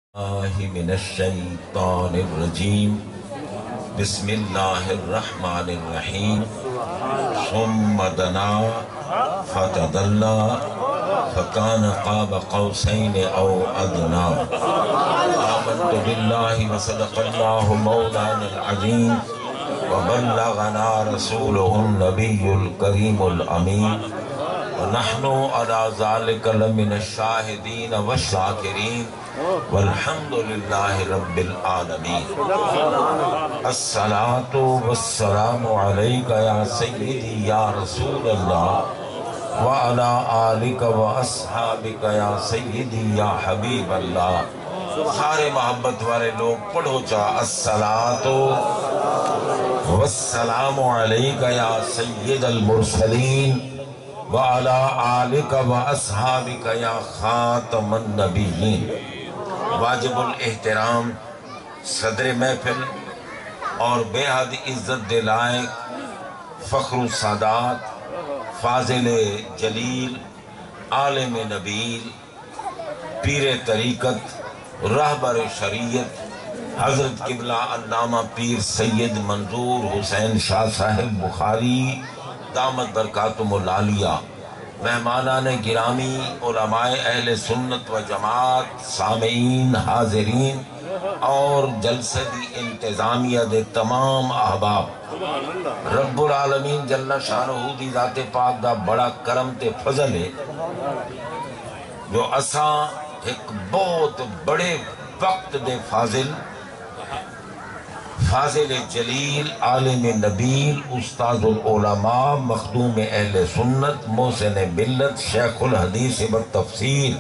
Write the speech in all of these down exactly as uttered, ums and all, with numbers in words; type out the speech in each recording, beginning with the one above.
الله من الشيطان الرجيم بسم الله الرحمن الرحيم ثم دنا فتدلى فكان قاب قوسين أو أدنى آمنت بالله وصدق الله مولانا العظيم وبلغنا رسوله النبي الكريم الأمين ونحن على ذلك لمن الشاهدين والشاكرين والحمد لله رب العالمين الصلاة والسلام عليك يا سيدي يا رسول الله وعلى آلك وأصحابك يا سيدي يا حبيب الله سارے محبت والے لوگ پڑھو چاہ الصلاة والسلام علیکہ یا سید المرسلین وعلى آلك وأصحابك يا خاتم النبیین۔ واجب الاحترام صدر محفل اور بے حد عزت دلائق فخر السادات فاضل جلیل عالم نبیل پیر طریقت رہبر شریعت حضرت قبلہ علامہ پیر سید منظور حسین شاہ صاحب بخاری دامت برکاتم العالیہ، مہمانان گرامی، علماء اہل سنت و جماعت، سامعین، حاضرین اور جلسہ دی انتظامیہ دے تمام احباب، رب العالمین جل شانہ دی ذات پاک دا بڑا کرم تے فضل ہے جو اساں ایک بہت بڑے وقت دے فاضل فاضل جلیل عالم نبیل استاذ العلماء مخدوم اہل سنت محسن ملت شیخ الحدیث بالتفسیر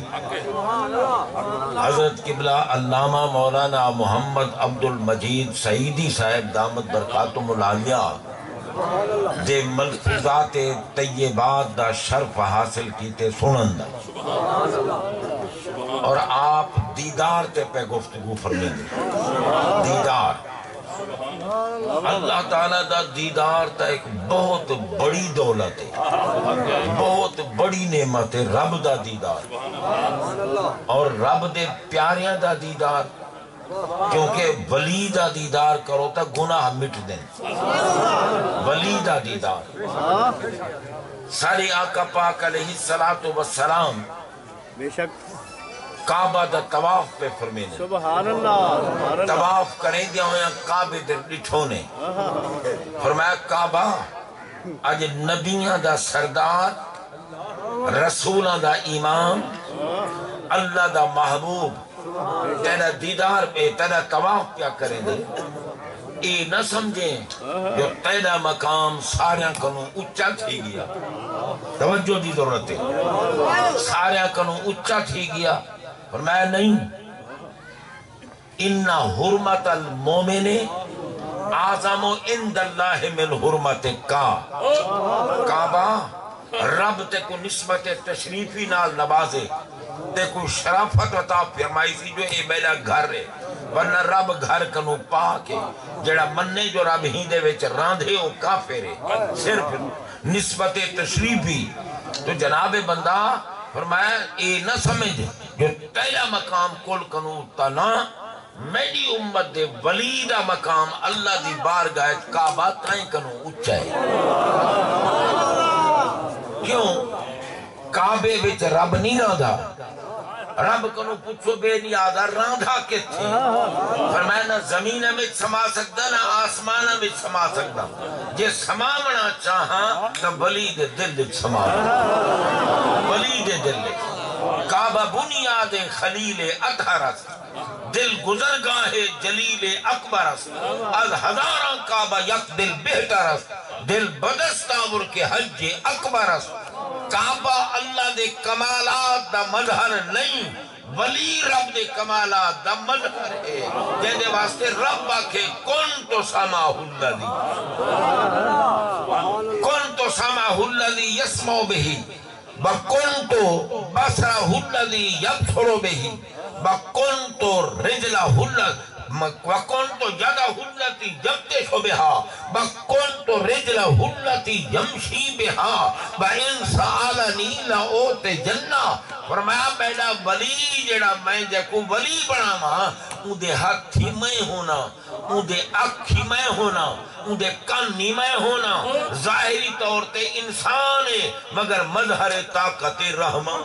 حضرت قبلہ علامہ مولانا محمد عبد المجید سعیدی صاحب دامت برکاتم العالیہ دے ملفوظات طیبات دا شرف حاصل کیتے سنن دا اور آپ دیدار تے پہ گفتگو فرمیں گے۔ دیدار اللہ تعالیٰ دا دیدار تا ایک بہت بڑی دولت ہے، بہت بڑی نعمت ہے، رب دا دیدار اور رب دے پیاریاں دا دیدار، کیونکہ ولی دا دیدار کرو تا گناہ مٹ دیں۔ ولی دا دیدار سارے آقا پاک علیہ السلام بے شک کعبہ دا طواف پہ فرمینے سبحان اللہ طواف کریں دیا ہویا کعبہ دے لٹھونے فرمایا کعبہ آج نبیاں دا سردار رسولاں دا امام اللہ دا محبوب تیرا دیدار پہ تیرا طواف کیا کریں دے اے نہ سمجھیں جو تیرا مقام ساریاں کنوں اچھا تھی گیا، توجہ دی ضرورت ہے، ساریاں کنوں اچھا تھی گیا فرمایا نہیں، اِنَّ حُرْمَتَ الْمُومِنِ اعظم عند اللہ من حرمت کا کعبہ رب تے کو نسبت تشریفی نال نوازے تے کو شرافت عطا فرمائی سی جو اے میرا گھر ہے، ورنہ رب گھر کنو پاک ہے، جڑا مننے جو رب ہی دے وچ راندھے او کافر ہے، صرف نسبت تشریفی۔ تو جناب بندہ فرمایا اے نہ سمجھ جو تیرا مقام کل کنو تنا میری امت دے ولی دا مقام اللہ دی بارگاہ کعبہ تائیں کنو اچھا ہے۔ کیوں؟ کعبے وچ رب نہیں راندھا، رب کنو پوچھو بے نیازا راندھا کتھی، فرمایا نہ زمین میں سما سکتا نہ آسمان میں سما سکتا، جے سمامنا چاہاں نہ ولی دے دل دے سمامنا، ولی دے دل دے کعبہ بنیاد خلیل اطہر است، دل گزرگاہ جلیل اکبر است، از ہزاراں کعبہ یک دل بہتر است، دل بدستاور کے حج اکبر است۔ کعبہ اللہ دے کمالات دا مظہر نہیں، ولی رب دے کمالات دا مظہر ہے، جہدے واسطے رب آکھے کن تو سماہ الذی کن تو سماہ الذی یسمع بہی بَقُنْتُ بَصْرَهُ الَّذِي يَبْصُرُ بِهِ بَقُنْتُ رِجْلَهُ وَكُنْتُ يَدَهُ الَّتِي يَبْتِشُ بِهَا وَكُنْتُ رِجْلَهُ الَّتِي يَمْشِي بِهَا وَإِنْ سَأَلَنِي لَأُوتِيَنَّهُ فرمایا میرا ولی جڑا میں دیکھو ولی بنا ماں اون دے ہاتھی میں ہونا اون دے اکھی میں ہونا اون دے کانی میں ہونا ظاہری طور تے انسان ہے مگر مظہر طاقت رحمان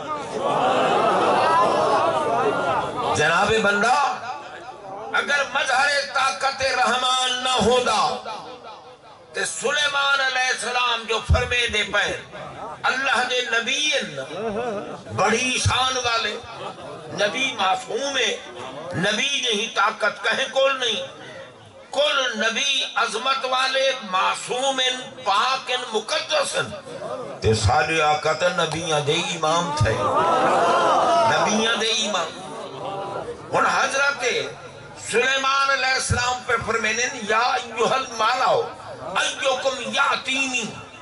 جناب بندہ اگر مظہر طاقت رحمان نہ ہودا تے سلیمان علیہ السلام جو فرمے دے پہر اللہ دے نبی بڑی شان والے نبی معصوم ہے نبی نہیں طاقت کہیں کول نہیں کل نبی عظمت والے معصوم پاک مقدس تے سارے آقا تے نبیاں دے امام تھے نبیاں دے امام اور حضرت سلیمان علیہ السلام پہ فرمینے یا ایوہ المالاؤ ایوکم یاتینی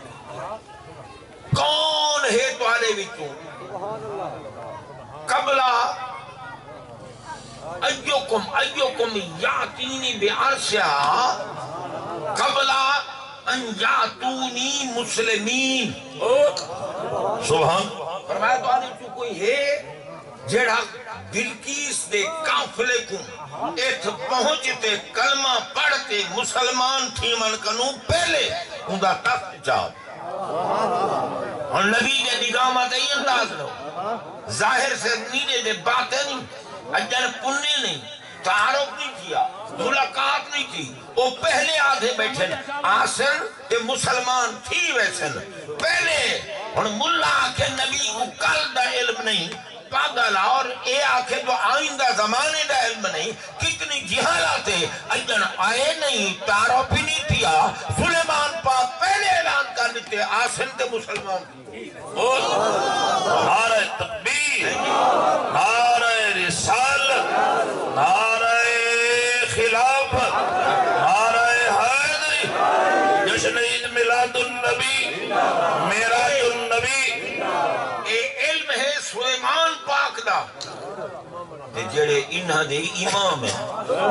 کون ہے تمہارے وچوں قبلہ ایوکم ایوکم یاتینی بعرشہا قبلہ ان یاتونی مسلمین سبحان فرمایا تو آنے چو کوئی ہے جڑا بلکیس دے کافلے کو ایتھ پہنچتے کلمہ پڑھتے مسلمان تھی من کنو پہلے اندھا تخت جاؤ اور نبی دے نگاہ دے انداز لو ظاہر سے نیدے دے باتیں نہیں اجن پننے نہیں تعارف نہیں کیا ملاقات نہیں کی وہ پہلے آدھے بیٹھے آسن تے مسلمان تھی ویسن پہلے اور ملا آکھے نبی کو کل دا علم نہیں پاگل اور اے آکھے جو آئندہ زمانے دا علم نہیں کتنی جہالاتے اجن آئے نہیں تعارف ہی نہیں کیا سلیمان پاک پہلے اعلان کر دیتے آسن تے مسلمان تھی نعرہ تکبیر نعرہ رسالت نعرہ خلافت نعرہ حیدری جشن عید میلاد النبی معراج النبی اے علم ہے سلیمان پاک دا تے جڑے انہاں دے امام ہیں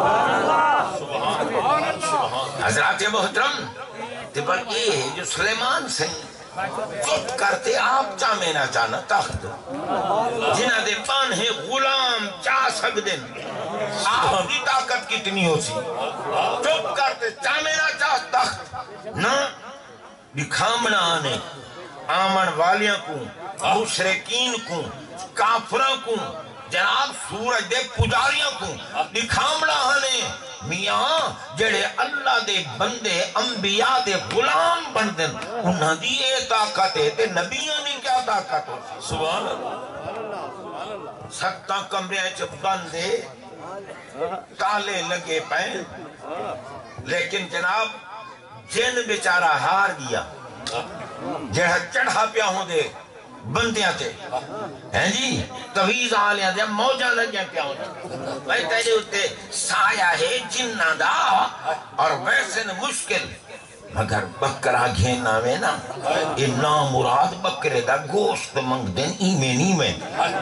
حضرات محترم تے پر اے ہے جو سلیمان سے چپ کرتے آپ چاہمیں نہ چاہنا تخت جنہ دے پان ہے غلام چاہ سکدن آپ کی طاقت کتنی ہو سی چپ کرتے چاہمیں نہ چاہ تخت نہ دکھامنا آنے آمن والیاں کو مشرقین کو کافروں کو جناب سورج دے پجاریاں کو دکھامنا آنے میاں جڑے اللہ دے بندے انبیاء دے غلام بندن انہاں دی اے طاقت ہے تے نبیاں دی کیا طاقت ہو سبحان اللہ سکتا کمرے چپ بندے تالے لگے پائیں لیکن جناب جن بیچارہ ہار گیا جڑا چڑھا پیا ہوں دے بندیاں تے ہیں جی تویز آلیاں دے موجہ لگیاں پیا ہوں دے بھائی تیرے ہوتے سایہ ہے جنہ دا اور ویسے مشکل مگر بکرہ گھینا میں نا یہ نامراد بکرے دا گوشت منگ دیں ایمین ایمین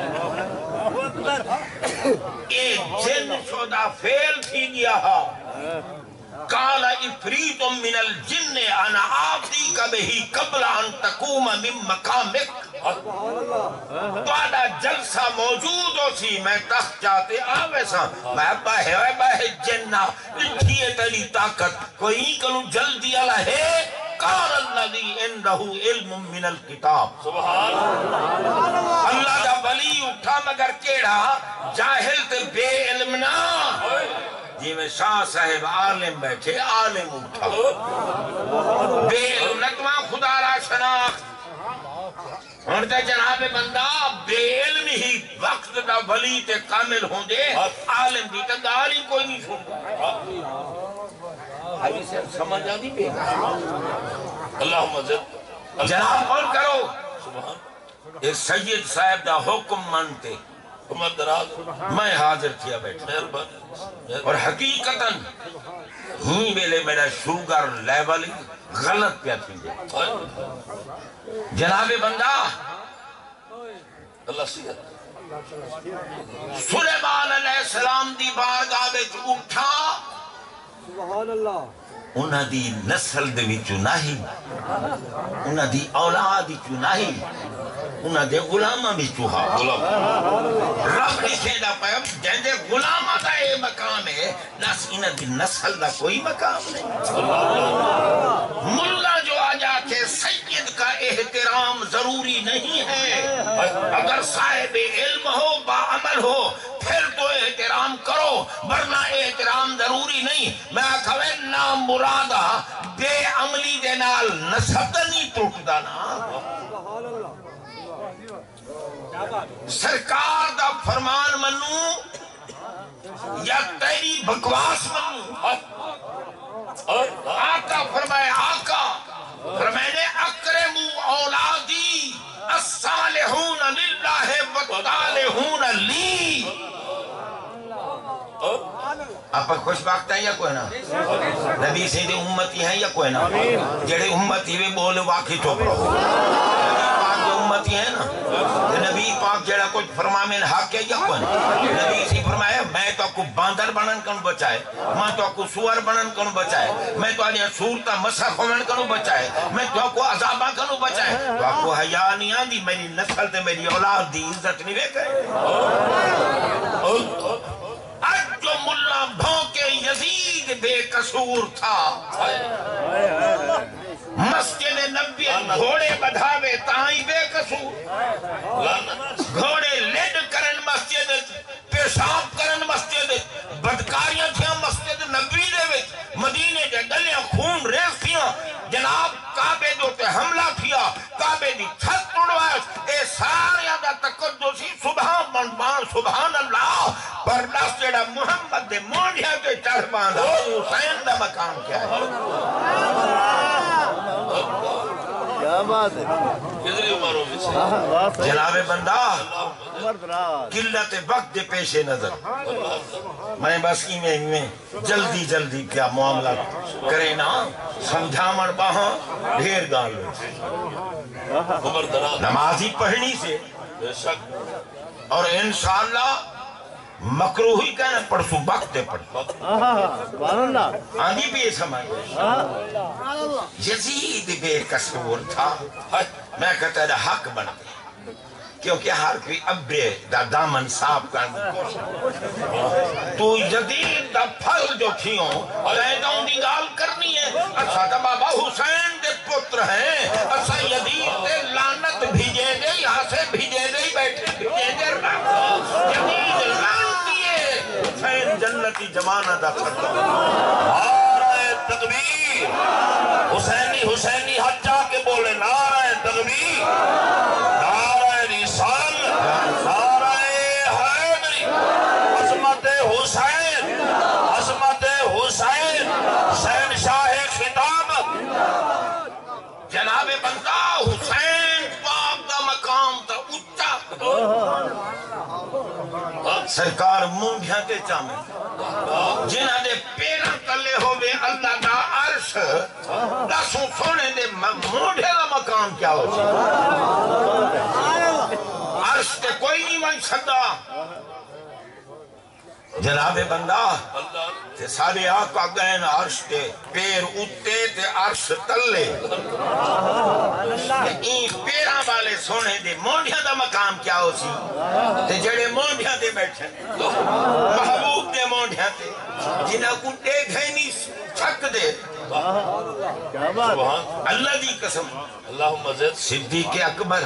یہ جن شدہ فیل تھی گیا ہا قال افریت من الجن انا آتی کبھی قبل ان تقوم من مقامک تو آدھا جلسہ موجود ہو سی میں تخت جاتے آوے سا میں باہے ہوئے باہے جنہ لکھیے تلی طاقت کوئی کنو جلدی اللہ ہے قال الذی عنده علم من الکتاب سبحان اللہ دا ولی اٹھا مگر کیڑا جاہل تے بے علم نہ جی میں شاہ صاحب عالم بیٹھے عالم اٹھا بے علم نتوان خدا را شناخت ہونتا جناب بندہ بے علم ہی وقت دا ولی تے کامل ہوں دے عالم دی تا داری کوئی نہیں سنتا ابھی سے سمجھ آدھی بے اللہم عزت جناب قول کرو ایک سید صاحب دا حکم مانتے میں حاضر کیا بیٹھا اور حقیقتاً ہی بیلے میرا شوگر لیول غلط پیا تھی دے جناب بندہ اللہ صحت سلیمان علیہ السلام دی بارگاہ میں اٹھا انہاں دی نسل دے وچوں نہیں، انہاں دی اولاد وچوں نہیں، انہاں دے غلاماں وچوں ہا رب لکھے دا پیغام جندے غلاماں دا اے مقام ہے، نس انہاں دی نسل دا کوئی مقام نہیں۔ ملا جو آ جا کے سید کا احترام ضروری نہیں ہے، اگر صاحب علم ہو با عمل ہو پھر تو احترام کرو، ورنہ احترام ضروری نہیں۔ میں کہوے نام مرادہ بے عملی دے نال نسب نہیں ٹوٹدا نا، سرکار دا فرمان منوں یا تیری بکواس منوں؟ آقا فرمائے آقا فرمائے اکرمو اولادی الصالحون للہ والصالحون لی۔ آپ خوش باقت ہیں یا کوئی نا؟ نبی سیدھے امتی ہیں یا کوئی نا؟ جڑے امتی وے بولے واقعی چوپ رہو، نبی پاک جو امتی ہیں نا، نبی پاک جڑا کچھ فرما میں حق ہے یا کوئی نا؟ نبی سی فرمایا میں تو کو باندر بنن کنو بچائے، میں تو کو سور بنن کنو بچائے، میں تو آنیا سورتا مسخ ہومن کنو بچائے، میں تو کو عذابہ کنو بچائے، تو کو حیاء نہیں آن دی میری نسل تے میری اولاد دی عزت نہیں بے کرے۔ آج جو ملا بھونکے یزید بے قصور تھا، مسجد نبی گھوڑے بدھاوے تائی بے قصور، گھوڑے لیڈ کرن مسجد، پیشاب کرن مسجد، بدکاریاں تھیاں مسجد نبی دے وچ، مدینے دے گلیاں خون ریز تھیاں، جناب کعبے دو تے حملہ تھیا، کعبے دی چھت توڑوائے، اے ساریاں دا تقدسی سبحان بان سبحان اللہ، پر نس جڑا محمد دے مونڈیاں تے چڑھ باندھا حسین دا مقام کیا ہے؟ کیا بات ہے جناب بندہ قلت وقت دے پیش نظر میں بس ایمیں ایمیں جلدی جلدی کیا معاملہ کرے نا، سمجھامن باہاں ڈھیر گال نمازی پڑھنی سے اور انشاءاللہ مکروہی کہنا پڑھسو وقت دے پڑھ آنی بھی یہ سمجھ یزید بے قصور تھا، میں کہتا ہے حق بن گیا کیونکہ ہر کوئی ابرے دا دامن صاف کرنے تو یزید دا پھل جو تھیوں لیدوں دی گال کرنی ہے، اچھا دا بابا حسین دے پتر ہیں، اچھا یزید دے لانت بھیجے دے یہاں سے بھیجے دے بیٹھے بھیجے دے رکھ یزید لانتی ہے، حسین جنتی جمانہ دا کرتا نعرہ تکبیر، حسینی حسینی حج جا کے بولے نعرہ تکبیر، نعرہ رسال، نعرہ حیدری، عظمت حسین، عظمت حسین، حسین شاہ خطاب۔ جناب بندہ حسین پاک دا مقام تا اچھا سرکار مونڈیاں کے چامے جنہ دے پیران تلے ہوئے اللہ دا عرش دسوں سونے دے مونڈے دا مقام کیا ہو سی عرش تے کوئی نہیں ون سکتا۔ جناب بندہ تے سارے آقا گئن عرش تے پیر اتے تے عرش تلے این پیران والے سونے دے مونڈیاں دا مقام کیا ہو سی تے جڑے مونڈیاں دے بیٹھے محبوب دے مونڈیاں تے جنہاں کو دیکھ ہے نہیں چھک دے اللہ دی قسم اللہم زد صدیق اکبر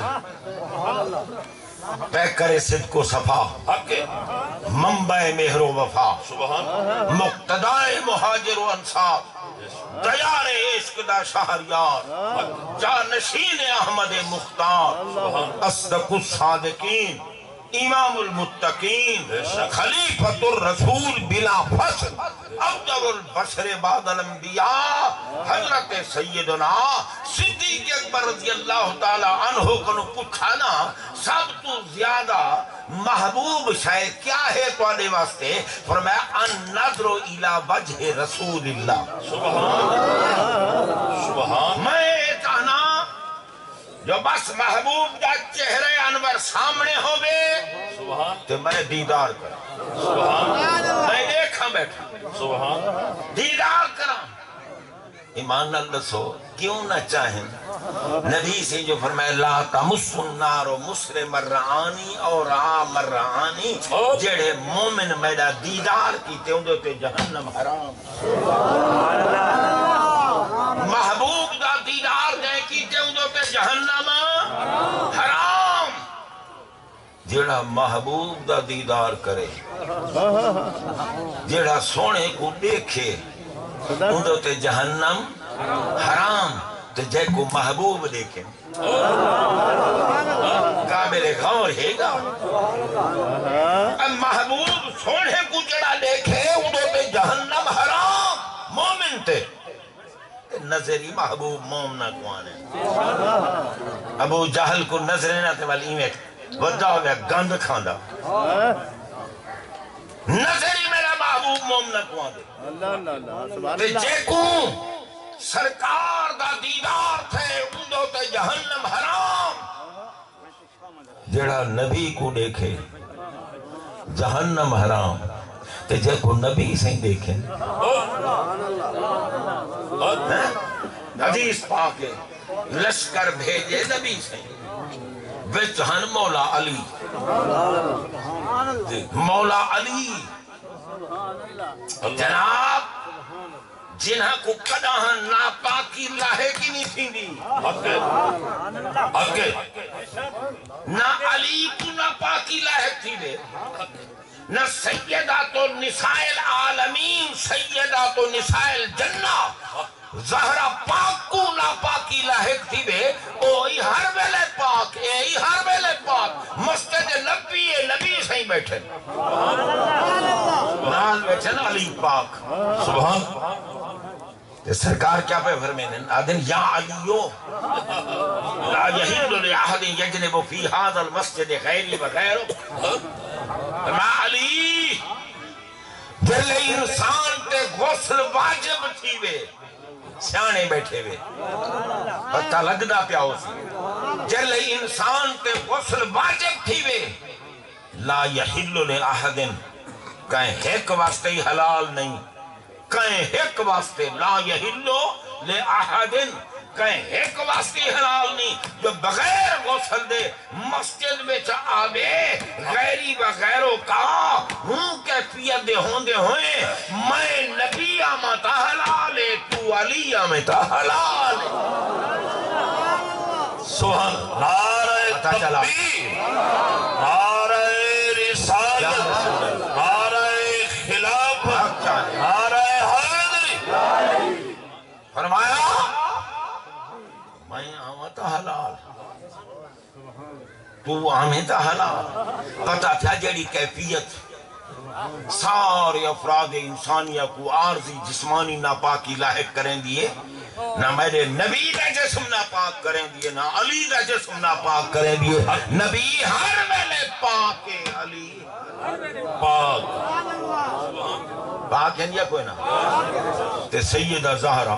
پیکر صدق و صفا حق منبع مہر و وفا سبحان مقتدائے مہاجر و انصار دیار عشق دا شہریار جانشین احمد مختار اصدق الصادقین امام المتقین خلیفۃ الرسول بلا فصل افضل البشر بعد الانبیاء حضرت سیدنا صدیق اکبر رضی اللہ تعالی عنہ کو پوچھانا سب تو زیادہ محبوب شاید کیا ہے تو آنے واسطے فرمایا ان نظر الى وجہ رسول اللہ سبحان سبحان میں کہنا جو بس محبوب دا چہرے انور سامنے ہوئے سبحان تو میں دیدار کر سبحان میں دیکھا بیٹھا سبحان دیدار ایمان نال دسو کیوں نہ چاہیں؟ نبی سے جو فرمائے لا تمس النار مسر مرعانی اور آ مرعانی، جڑے مومن میرا دیدار کیتے ہوں تے جہنم حرام، محبوب دا دیدار دے کیتے ہوں تے جہنم حرام۔ جڑا محبوب دا دیدار کرے، جڑا سونے کو دیکھے اندھو تے جہنم حرام، تو جے کو محبوب دیکھیں قابل غور ہے گا۔ محبوب سونے کو جڑا دیکھے اندھو تے جہنم حرام، مومن تے نظری محبوب مومنہ کو آنے۔ ابو جہل کو نظرینہ تے والی ایمیں ودا ہو گیا گند کھاندہ، نظری میرا محبوب مومنہ کو آنے۔ تے جے کو سرکار دا دیدار تھے اندھو تے جہنم حرام، جڑا نبی کو دیکھے جہنم حرام، تے جے کو نبی سے دیکھیں۔ حدیث پاکے لشکر بھیجے نبی سے، وچہن مولا علی، مولا علی جناب جنہاں کو کداہن ناپاکی لاہے کی نہیں تھی دی، اگے نہ علی کو ناپاکی لاہے تھی دے، نہ سیدات و نسائل عالمین سیدات و نسائل جنہ زہرہ پاک کو ناپاکی لاحق تھی بے، اوہی ہر ویلے پاک، ایہی ہر ویلے پاک، مسجد نبی نبی سے ہی بیٹھے نال بیٹھے نا علی پاک، سبحان۔ سرکار کیا پہ فرمینے آدھن یا علیو لا یحل لأحد یجنب فی هذا المسجد غیری وغیرہ، میں علی جل انسان تے غسل واجب تھی بے، سیانے بیٹھے ہوئے پتہ لگدا پیا ہو سی، جل انسان تے غسل واجب تھی وے، لا یحل لأحد کہیں ایک واسطے ہی حلال نہیں، کہیں ایک واسطے لا یحل لأحد کہیں ایک واسطے حلال نہیں، جو بغیر غسل دے مسجد میں آبے غیری وغیروں کا ہوں کیفیت دے ہوندے ہوئے، میں نبی آمتا حلال ہے تو علی آمتا حلال ہے۔ سبحان نعرہ تکبیر، نعرہ رسالت، نعرہ خلافت، نعرہ حیدری، فرمایا میں آمتا حلال تو آمتا حلال۔ پتہ تھا جڑی کیفیت سارے افراد انسانیہ کو عارضی جسمانی ناپاکی لاحق کریں دیئے، نہ میرے نبی دا جسم ناپاک کریں دیئے، نہ علی دا جسم ناپاک کریں دیئے، نبی ہر ویلے پاک ہے، علی پاک پاک ہے یا کوئی نہ تے سیدہ زہرہ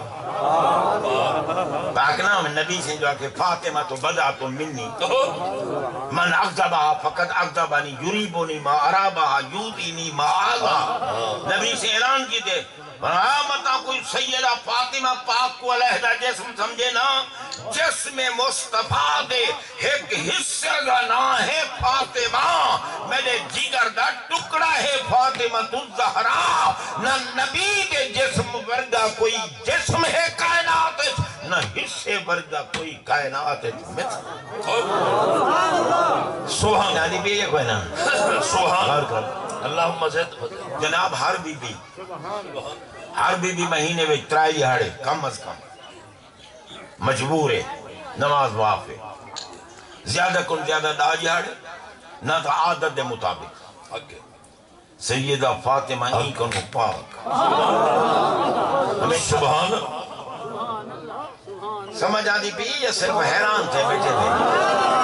پاک نام نبی سے جو کہ فاطمہ تو بدا تو منی من اغضبہ فقط اغضبانی یریبونی ما عرابہ یودینی ما آغا، نبی سے اعلان کی دے متا کوئی سیدہ فاطمہ پاک کو علیحدہ جسم سمجھے نا، جسم مصطفیٰ دے ایک حصہ کا نا ہے فاطمہ، میرے جگر دا ٹکڑا ہے فاطمہ الزہرا، نہ نبی دے جسم ورگا کوئی جسم ہے کائنات، نہ حصے ورگا کوئی کائنات ہے۔ سبحان یعنی بھی یہ کوئی نا سبحان اللہم زد جناب ہر بی بی ہر بی بی مہینے میں ترائی ہڑے کم از کم مجبور ہے نماز واف ہے، زیادہ کن زیادہ داج ہڑے نہ تو عادت دے مطابق سیدہ فاطمہ ہی کنو پاک ہمیں سبحان سمجھ آدھی بھی یہ صرف حیران تھے بیٹھے تھے،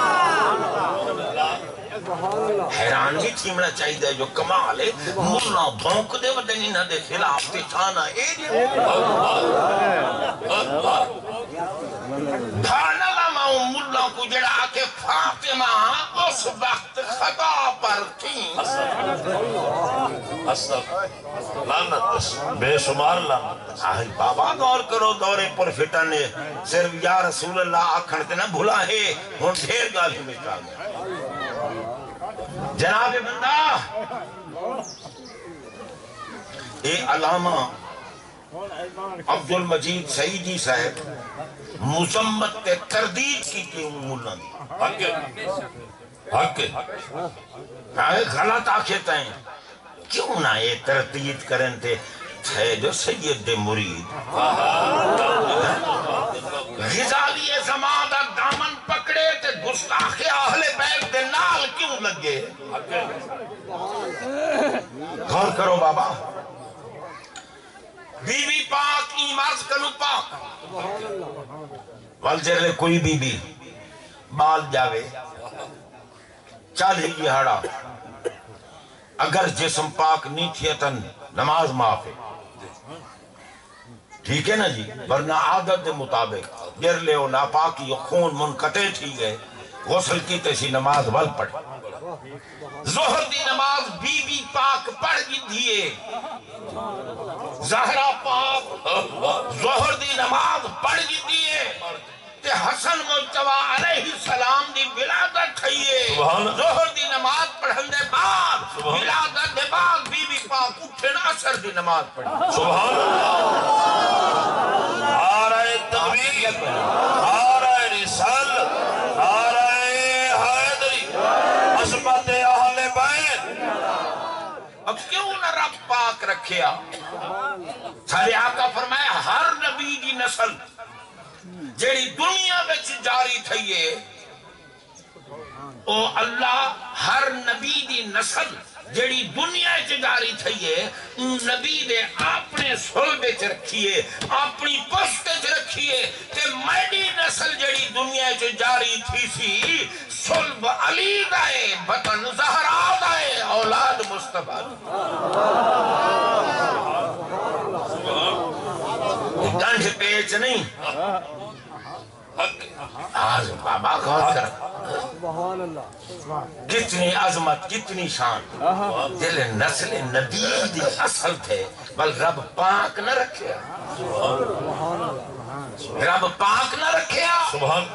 حیران بھی تھیمنا چاہیے دے جو کمال ہے، ملہ بھونک دے ودنی نہ دے خلاف تے چھانا اے دے دھانا لاماؤں ملہ کو جڑا آکے فاطمہ اس وقت خطا پر تھی. لعنت بے شمار لعنت. آئی بابا غور کرو دورے پر فتنے صرف یا رسول اللہ آکھنتے نہ بھلا ہے ہون ڈھیر گالی میں کہا گیا. جناب بندہ اے علامہ عبد المجید سعیدی صاحب مذمت تے تردید کی کہ مولا دی حق حق آئے غلط آکھتا ہیں کیوں نہ یہ تردید کریں تھے ہے جو سید دے مرید غزالی زمان دا دامن پکڑے تے گستاخ اہل بیت دے نال کیوں لگے. غور کرو بابا بی بی پاک ایماز کنو پاک والجرلے کوئی بی بی بال جاوے چالی یہ ہڑا اگر جسم پاک نہیں تھی تن نماز معاف ہے. ٹھیک ہے نا جی ورنہ عادت دے مطابق جرلے و ناپاکی و خون منقطع تھی گئے غسل کی تیسی نماز ول پڑھ. ظہر دی نماز بی بی پاک پڑھ گی دیئے زہرہ پاک ظہر دی نماز پڑھ گی دیئے تے حسن مجتبہ علیہ السلام دی ولادت کھئیے. ظہر دی نماز پڑھن دے بعد ولادت دے بعد بی بی پاک اٹھن اثر دی نماز پڑھی. سبحان اللہ. نعرہ تکبیر نعرہ رسالت نعرہ حیدری عظمت اہل بیت. اب کیوں نہ رب پاک رکھیا سارے آقا فرمایا ہر نبی دی نسل جیڑی دنیا بچ جاری تھئیے او اللہ ہر نبی دی نسل جیڑی دنیا چ جاری تھئیے ان نبی دے اپنے صلبے چ رکھیے اپنی پشت چ رکھیے تے میڈی نسل جیڑی دنیا چ جاری تھی سی صلب علی دائے بطن زہرا دائے اولاد مصطفیٰ. گنڈ پیچ نہیں آج بابا غور کر کتنی عظمت کتنی شان دل نسل نبی دی اصل تھے بل رب پاک نہ رکھیا رب پاک نہ رکھیا سبحان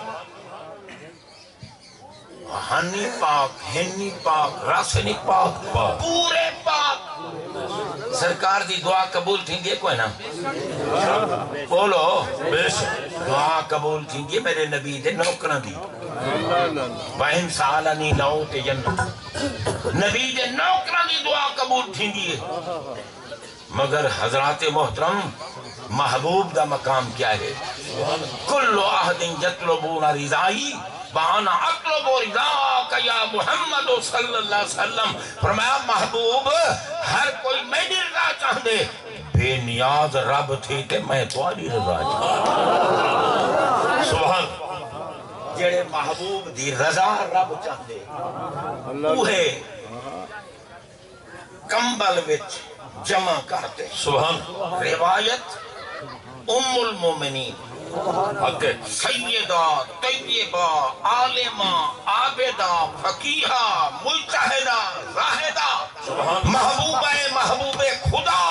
ہنی پاک ہنی پاک راسنی پاک پورے پاک. سرکار دی دعا قبول تھی دیئے کوئی نا بولو دعا قبول تھی دیئے میرے نبی دے نوکرہ دی وَإِنْ سَعَلَنِي لَعُوتِ جَنَّ نبی دے نوکرہ دی دعا قبول تھی دیئے. مگر حضرات محترم محبوب دا مقام کیا ہے کُلُّ أَحَدٍ يَطْلُبُونَ رِضَائِي وَأَنَا أَطْلُبُ رِضَاكَ يَا محمد صلی اللہ علیہ وسلم. فرمایا محبوب ہر کوئی میری رضا چاہ دے بے نیاز رب تھی کہ میں تمہاری رضا چاہ. سبحان جڑے محبوب دی رضا رب چاہ دے اوہے کمبل وچ جمع کرتے. سبحان روایت ام المومنین سیدہ طیبہ عالمہ عابدہ فقیہہ مجتہدہ زاہدہ محبوبہ محبوب خدا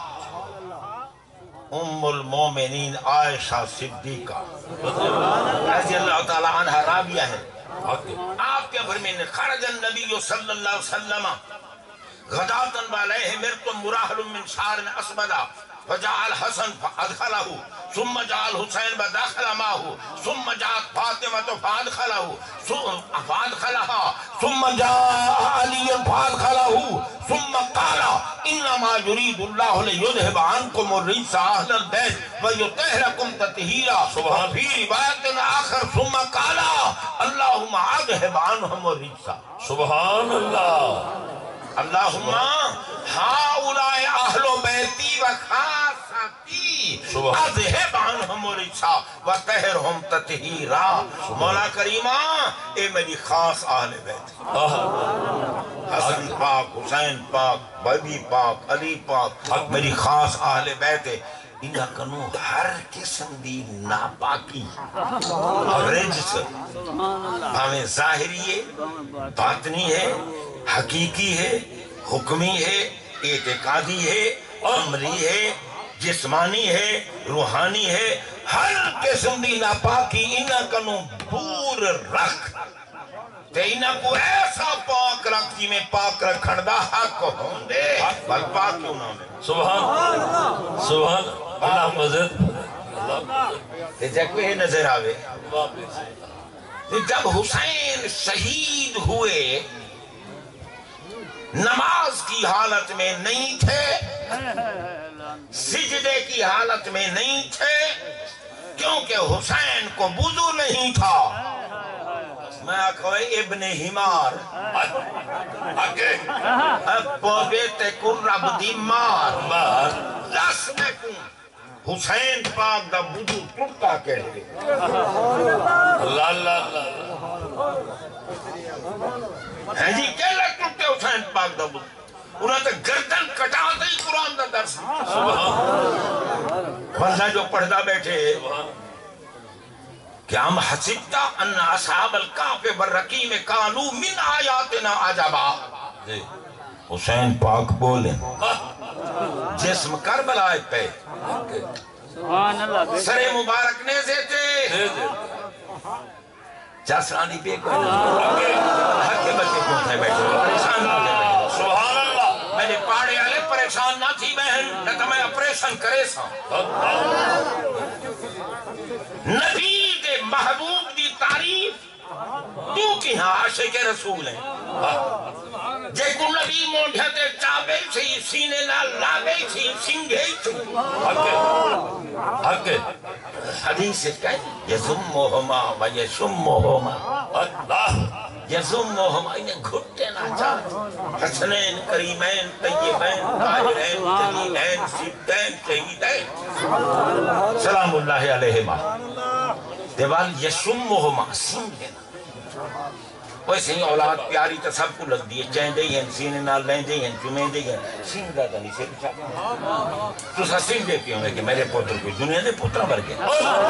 ام المومنین عائشہ صدیقہ رضی اللہ تعالی عنہ راویہ ہے. آپ کے فرمین خرج النبی صلی اللہ علیہ وسلم غداتن والے مرتم مراحل من شعر اسبدا فجاء الحسن فادخله ثم جاء الحسين فدخل معه ثم جاءت فاطمة فادخله فادخلها ثم جاء علي فادخله ثم قال انما يريد الله ليذهب عنكم الرجس اهل البيت ويطهركم تطهيرا. وفي رواية آخر ثم قال اللهم اذهب عنهم الرجس. سبحان اللہ. اللہم ہاؤلائی اہل بیتی و خاصتی اذہب عنہم الرجس وطہرہم تطہیرا. مولا کریمہ اے میری خاص اہل بیت حسن پاک حسین پاک بی بی پاک علی پاک میری خاص اہل بیت انہاں کنو ہر قسم دی ناپاکی اور رجس ہمیں ظاہری ہے، باطنی ہے، حقیقی ہے، حکمی ہے، اعتقادی ہے، عملی ہے، جسمانی ہے، روحانی ہے، ہر قسم دی ناپاکی انہاں کنو دور رکھ تے انہاں کو ایسا پاک رکھ جی میں پاک رکھن دا حق ہوندے بل پاک کیوں نہ میں سبحان سبحان اللہ مزید تے جب یہ نظر آوے تے جب حسین شہید ہوئے نماز کی حالت میں نہیں تھے، سجدے کی حالت میں نہیں تھے، کیونکہ حسین کو وضو نہیں تھا۔ میں آکھوئے ابن ہمار آگے اب پوبیتے قرب دی مار دس میں کن حسین پاک دا وضو ٹوٹا کہتے اللہ اللہ اللہ ہے جی کہلے ٹوٹے حسین پاک دا وضو انہوں نے گردن کٹا دئی قرآن دا درس ورنہ جو پڑھدا بیٹھے کہ ہم حسبتا ان اصحاب الکاف والرقیم کانو من آیاتنا عجبا حسین پاک بولیں جسم کربلا پہ سر مبارک نے زیتے جاسرانی پہ کوئی حق کے بچے کیوں تھے بیٹھے پریشان نہ تھے بیٹھے سبحان اللہ میں نے پاڑے والے پریشان نہ تھی بہن نہ تو میں اپریشن کرے سا نبی دے محبوب دی تعریف تو کی ہاں عاشق رسول ہیں جے کو نبی موڑھے تے چابے سی سینے نہ لابے سی سنگھے سی حق حق حدیث سے کہیں یزمہما و یشمہما اللہ یزمہما انہیں گھٹے نہ چاہتے حسنین کریمین طیبین طاہرین جلیلین سبتین شہیدین سلام اللہ علیہما دیوال یشمہما سنگھے نہ ویسے ہی اولاد پیاری تا سب کو لگ دیئے چین دے ہیں سینے نال لین دے ہیں چمین دے ہیں سین دا تا نہیں سے بچا تو سا سین دے پیوں گے کہ میرے پوتر کوئی دنیا دے پوترہ بر گئے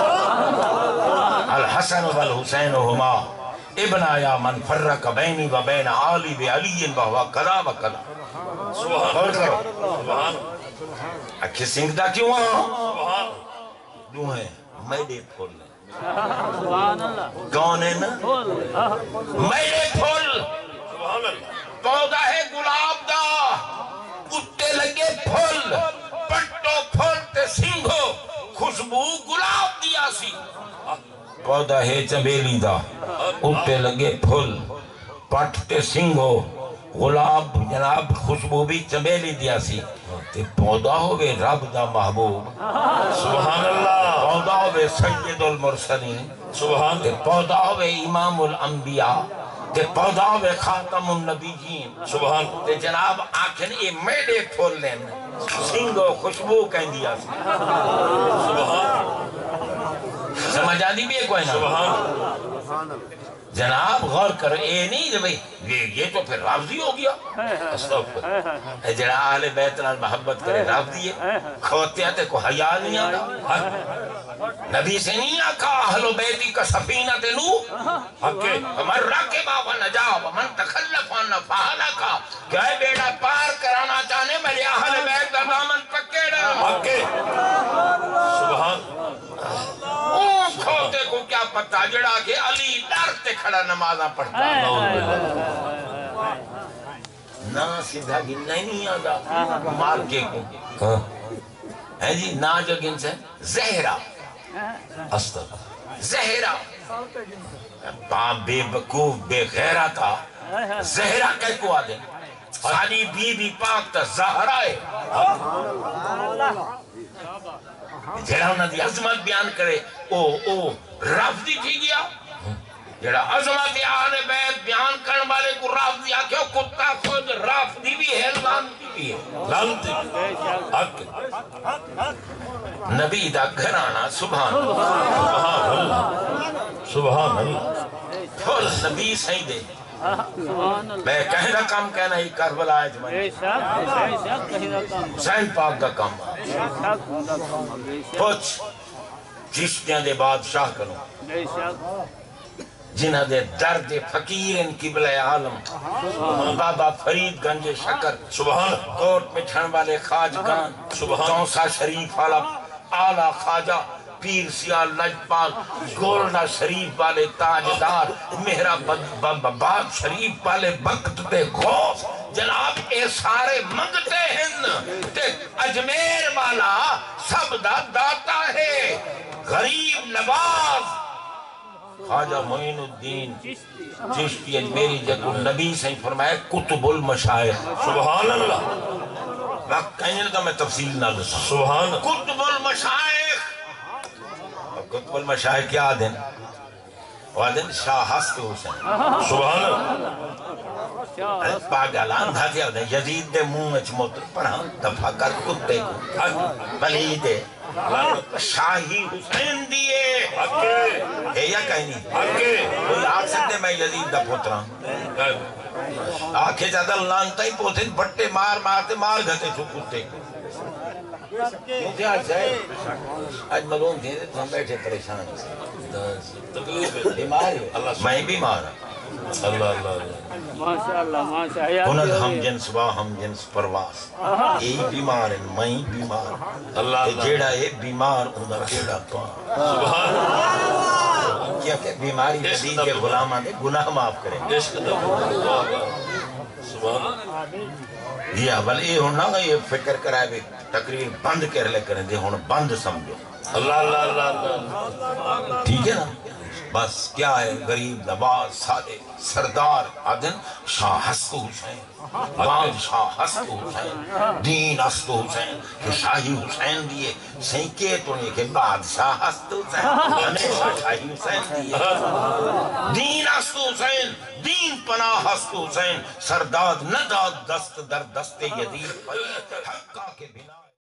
الحسن والحسین ہما ابن آیا من فرق بینی و بین آلی بی علی و ہوا قضا و قضا سبحان سبحان اکھے سنگ دا کیوں ہاں دوں ہیں میڈے پھول لیں کون ہے نا میرے پھول پودا ہے گلاب دا اٹھے لگے پھول پٹو پھول تے سنگھو خوشبو گلاب دیا سی پودا ہے چمیلی دا اٹھے لگے پھول پٹ تے سنگھو غلاب جناب خوشبو بھی چمیلی دیا سی تے پودا ہوئے رب دا محبوب سبحان اللہ پودا ہوئے سید المرسلین سبحان تے پودا ہوئے امام الانبیاء تے پودا ہوئے خاتم النبیین سبحان تے جناب آنکھیں یہ میڈے پھول لیں سنگو خوشبو کہیں دیا سی سبحان سمجھ آدھی بھی ہے کوئی نا سبحان جناب غور کر اے نہیں جو بھئی یہ تو پھر رافضی ہو گیا استغفر جناب اہل بیت نال محبت کرے رافضی ہے خواتیاتے کو حیاء نہیں آگا نبی سے نہیں آکا اہل بیتی کا سفینہ نو من راکبہ و نجاب من تخلف و نفعالہ کا کہ اے بیڑا پار کرانا چاہنے میرے اہل بیت کا دامن پکے رہا سبحان اون کھوتے کو کیا پتا جڑا کہ علی ڈرتے کھڑا نمازہ پڑھتا نا سیدھا گننا ہی نہیں آگا مار کے کو ہے جی نا جو گن سے زہرہ استغفر زہرہ پام بے بکوف بے غیرہ تھا زہرہ کہہ کو آدھے ساری بی بی پاک تا زہرہ ہے جڑا انہاں دی عظمت بیان کرے او او رافضی تھی گیا جڑا عظمت اہل بیت بیان کرنے والے کو رافضی آکھو کتا خود رافضی بھی ہے لانتی بھی ہے لانتی حق نبی دا گھرانا سبحان سبحان اللہ سبحان اللہ پھول نبی سہی دے سبحان اللہ میں کہیں نہ کام کہنا ہی کربلا ہے جمعی بے شک بے شک کہیں نہ کام حسین پاک دا کام بے شک ہوگا کام بے شک پوچھ چشتیاں دے بادشاہ کنو بے شک جنہ دے درد فقیر ان قبلہ عالم بابا فرید گنج شکر سبحان کوٹ میں چھن والے خواجگان سبحان چونسا شریف والا آلہ خواجہ پیر سیال لجپال گولڈا شریف والے تاجدار مہرہ باد شریف والے بکت تے غوث جناب اے سارے منگتے ہیں تے اجمیر والا سب دا داتا ہے غریب نواز خواجہ معین الدین چشتی اجمیری جدو نبی سے فرمایا کتب المشائخ سبحان اللہ وقت کہنے لگا میں تفصیل نہ لسا سبحان کتب المشائخ کتب المشائخ کیا دن وادن شاہ ہست حسین سبحان اللہ پاگلان تھا کیا یزید دے منہ اچ موتر پڑھا دفع کر کتے کو پلیدے شاہی حسین دیئے ہے یا کہیں نہیں کوئی آگ سکتے میں یزید دا پوترا آنکھیں زیادہ لانتا ہی پوتے بٹے مار مارتے مار گھتے چھو کتے کو کیونکہ آج جائے آج ملون تھے تو ہم بیٹھے پریشان بیمار ہے میں بیمار ہوں اللہ اللہ ماشاءاللہ ماشاءاللہ کند ہم جنس با ہم جنس پرواس یہی بیمار ہے میں بیمار اللہ جیڑا ہے بیمار اندر جیڑا پان سبحان اللہ کیا کہ بیماری جدید کے غلامہ دے گناہ معاف کریں سبحان اللہ یہ اول یہ ہونا گا یہ فکر کرائے بھی تقریر بند کر لے کریں دے ہونا بند سمجھو اللہ اللہ اللہ ٹھیک ہے نا بس کیا ہے غریب نواز سادے سردار آدن شاہ ہست حسین بادشاہ ہست حسین دین ہست حسین کہ شاہی حسین دیئے سینکے تو نہیں کہ بادشاہ ہست حسین ہمیشہ شاہی حسین دیئے دین ہست حسین دین پناہ ہست حسین سرداد نہ داد دست در دست یزید حقہ کے بنا